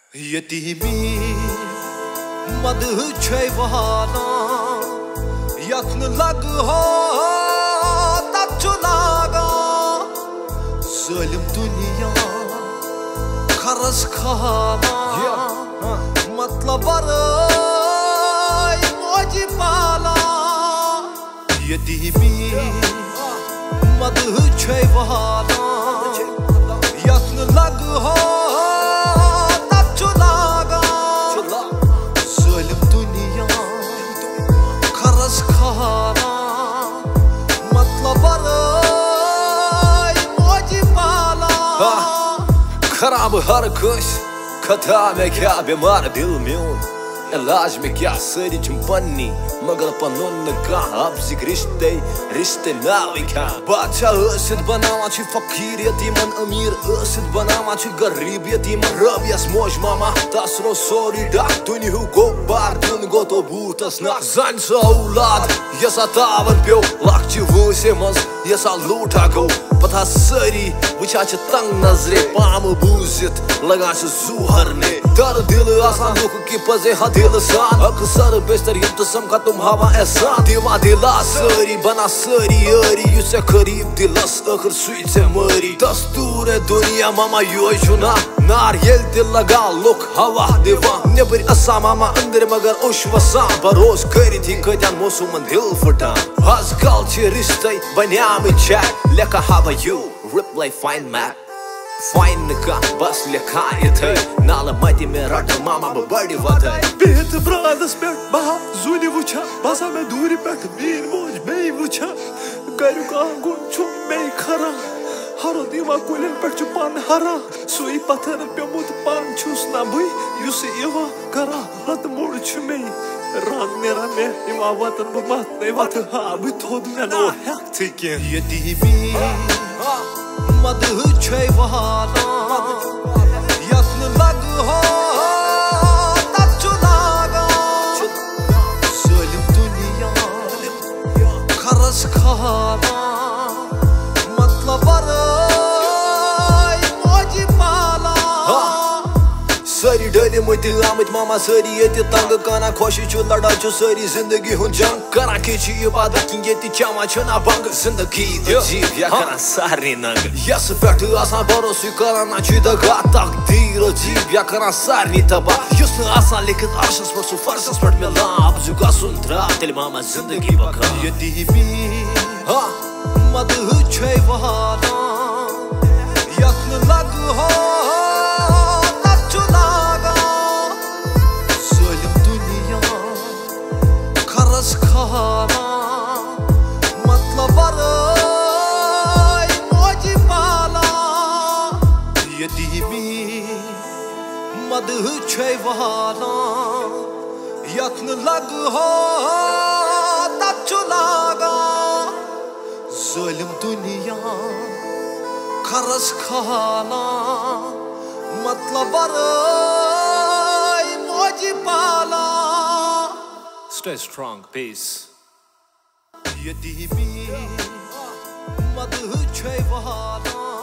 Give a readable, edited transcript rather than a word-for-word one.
یتیمی مدح چھے وہانا یتن لگ ہو تب چھو لاگا ظالم دنیا خرس کھانا مطلب برائی موجی پالا یتیمی مدح چھے وہانا یتن لگ ہو خراب ہر کس خطا میں کیا بیمار دل میون علاج میں کیا ساری چم پنی مگر پنن کھانا ابزک رشتے ناوی کھا بادشاہ ٲسِتھ بناوان چھ فقیر یتیمن امیر ٲسِتھ بناوان چھ غریب یتیمن رب یس موج ماما تس رو سوری ڈاک دنیہُک گوٚو بار دیُن گوٚو توبوٗتس نکھ زنہِ سۄ اولاد یسا تاون پیو لۄکچہِ وٲنٛسہِ منٛز یسا لوٗٹا گوٚو پتہ سٲری وٕچھان چھِ تنگ نظرِ پامہٕ بوٗزِتھ لگان چھِ زوٗ ہرنہِ در دل آسان لُکھ کہ پزے ہا دل سان اکثر بیشتر یم تو سمکھا تم ہوا احسان دِوان دلا سٲری بنا سٲری یٲری یُس ژےٚ قریٖب دلس ٲخر سُے ژےٚ مٲری دستوٗر دُنیا ماما یوے چھُنا نار ییٚلہِ تہِ لگان لُکھ ہوا دِوان نیٚبٕرۍ اَسان ماما أنٛدرۍ مگر اوٚش وسان بروس کٔرِتھ یہِ کۭتیٛاہ موسوٗمن دِل پھٕٹان آز کل چھِ رِشتے بنیامٕتۍ چیک لیکھان ہوا یوٗ رِپلاے فاین میپ فاین نہٕ کانٛہہ بس لیکھان یِتھے نالہٕ متہِ مےٚ رٹہٕ ماما بہٕ بڑِ وتھے بِہِتھ برٛانٛدس پٮ۪ٹھ بہا زوٗنہِ وٕچھان باسان مےٚ دوٗرِ پٮ۪ٹھ میٛٲنۍ موج بیٚیہِ وٕچھان گریُک آنگُن چھُ مےٚ کھران ہرُد یِوان کُلٮ۪ن پٮ۪ٹھ چھُ پن ہران سُے پتھر پیوٚمُت پن چھُس نہ بٕے یُس یِوان کران لتہٕ موٚڑ چھُ مےٚ رنگ نیران مےٚ یِوان وتن بہٕ متنَے وتھٕ ہا بہٕ تھوٚد مےٚ نہٕ ہٮ۪کتھٕے کینٛہہ یتیمی مدح چھے وہانا یتن لگ ہو تب چھُ لاگان ظٲلِم دنیا خرس کھانا مطلب برائی موجی پالا سٲری ڈٔلۍمٕتۍ آمٕتۍ ماما سٲری ییٚتہِ تنگ کانہ خوشی چھُ لڑٲے چھُ سٲری زندگی ہُنٛد جنگ کران کیٛاہ چھِ عبادت کِنۍ ییٚتہِ چٮ۪وان چھِنا بنٛگ زندگی عجیٖب یا کران سارنٕے ننٛگ یس پٮ۪ٹھ آسان بروسٕے کران نہ چھُے دگا تقدیٖر عجیٖب یا کران سارنٕے تباہ یُس نہٕ آسان لیکھِتھ عرشس پٮ۪ٹھ سُہ فرشس پٮ۪ٹھ مِلان ابزُک گژھُن درٛاو تیٚلہِ ماما زندگی بکار یتیمی مدح چھے وہانا یتن لگ ہو تب چھُ لاگان ظٲلِم دنیا خرس کھانا مطلب برائی موجی پالا یتیمی مدح چھے وہانا یتن لگ ہو تب چھُ لاگان ظٲلِم دنیا خرس کھانا مطلب برائی موجی پالا Stay strong, peace. یتیمی مدح چھے وہانا